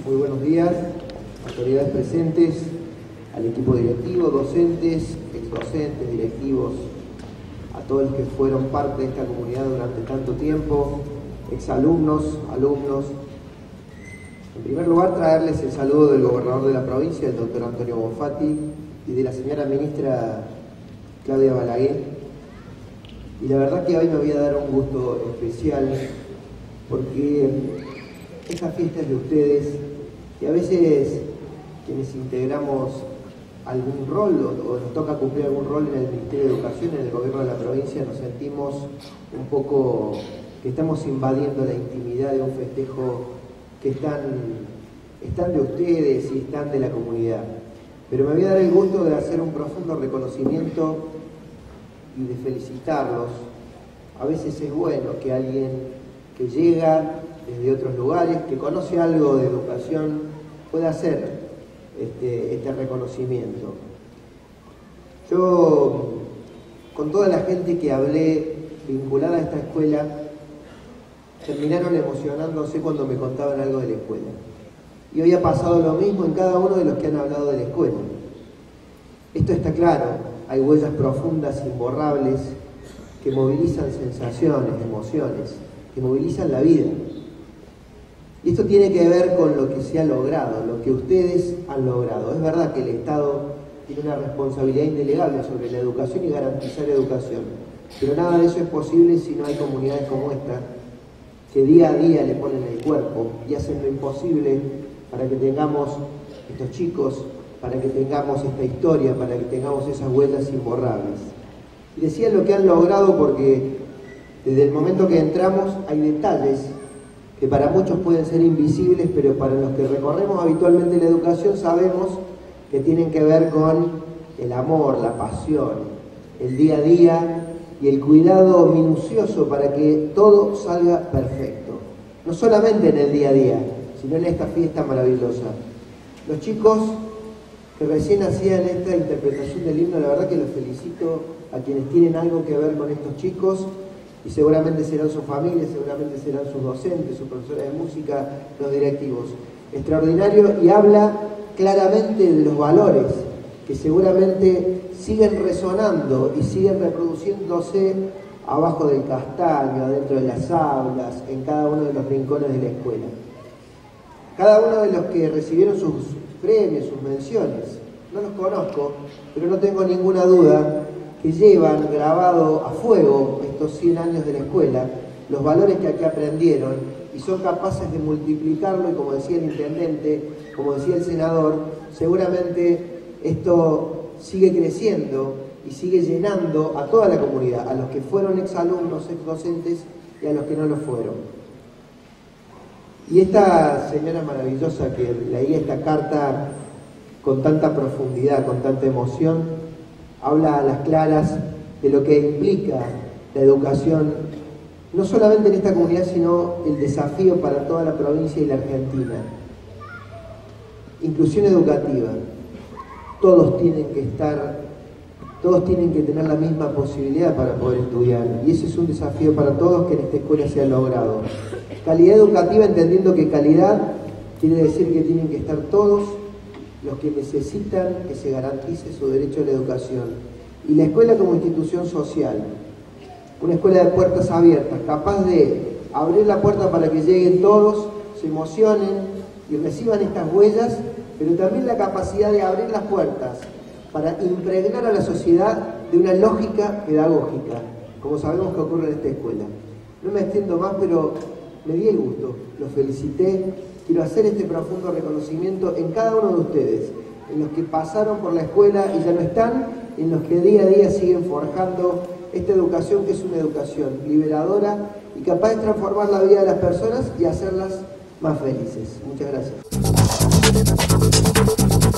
Muy buenos días, autoridades presentes, al equipo directivo, docentes, exdocentes, directivos, a todos los que fueron parte de esta comunidad durante tanto tiempo, exalumnos, alumnos. En primer lugar, traerles el saludo del gobernador de la provincia, el doctor Antonio Bonfatti, y de la señora ministra Claudia Balaguer. Y la verdad que hoy me voy a dar un gusto especial porque esta fiesta es de ustedes y a veces quienes integramos algún rol o nos toca cumplir algún rol en el Ministerio de Educación, en el gobierno de la provincia, nos sentimos un poco que estamos invadiendo la intimidad de un festejo que están de ustedes y están de la comunidad. Pero me voy a dar el gusto de hacer un profundo reconocimiento y de felicitarlos. A veces es bueno que alguien que llega desde otros lugares, que conoce algo de educación, pueda hacer este reconocimiento. Yo, con toda la gente que hablé vinculada a esta escuela, terminaron emocionándose cuando me contaban algo de la escuela. Y hoy ha pasado lo mismo en cada uno de los que han hablado de la escuela. Esto está claro, hay huellas profundas, imborrables, que movilizan sensaciones, emociones, que movilizan la vida. Y esto tiene que ver con lo que se ha logrado, lo que ustedes han logrado. Es verdad que el Estado tiene una responsabilidad indelegable sobre la educación y garantizar educación, pero nada de eso es posible si no hay comunidades como esta, que día a día le ponen el cuerpo y hacen lo imposible para que tengamos estos chicos, para que tengamos esta historia, para que tengamos esas huellas imborrables. Y decía lo que han logrado porque desde el momento que entramos hay detalles que para muchos pueden ser invisibles, pero para los que recorremos habitualmente la educación sabemos que tienen que ver con el amor, la pasión, el día a día y el cuidado minucioso para que todo salga perfecto. No solamente en el día a día, sino en esta fiesta maravillosa. Los chicos que recién hacían esta interpretación del himno, la verdad que los felicito a quienes tienen algo que ver con estos chicos, y seguramente serán sus familias, seguramente serán sus docentes, sus profesores de música, los directivos. Extraordinario, y habla claramente de los valores que seguramente siguen resonando y siguen reproduciéndose abajo del castaño, adentro de las aulas, en cada uno de los rincones de la escuela. Cada uno de los que recibieron sus premios, sus menciones, no los conozco, pero no tengo ninguna duda que llevan grabado a fuego estos 100 años de la escuela, los valores que aquí aprendieron, y son capaces de multiplicarlo, y como decía el intendente, como decía el senador, seguramente esto sigue creciendo y sigue llenando a toda la comunidad, a los que fueron exalumnos, exdocentes y a los que no lo fueron. Y esta señora maravillosa que leía esta carta con tanta profundidad, con tanta emoción, habla a las claras de lo que implica la educación, no solamente en esta comunidad, sino el desafío para toda la provincia y la Argentina. Inclusión educativa. Todos tienen que tener la misma posibilidad para poder estudiar, y ese es un desafío para todos que en esta escuela se ha logrado. Calidad educativa, entendiendo que calidad quiere decir que tienen que estar todos los que necesitan que se garantice su derecho a la educación. Y la escuela como institución social, una escuela de puertas abiertas, capaz de abrir la puerta para que lleguen todos, se emocionen y reciban estas huellas, pero también la capacidad de abrir las puertas para impregnar a la sociedad de una lógica pedagógica, como sabemos que ocurre en esta escuela. No me extiendo más, pero me di el gusto, los felicité. Quiero hacer este profundo reconocimiento en cada uno de ustedes, en los que pasaron por la escuela y ya no están, en los que día a día siguen forjando esta educación, que es una educación liberadora y capaz de transformar la vida de las personas y hacerlas más felices. Muchas gracias.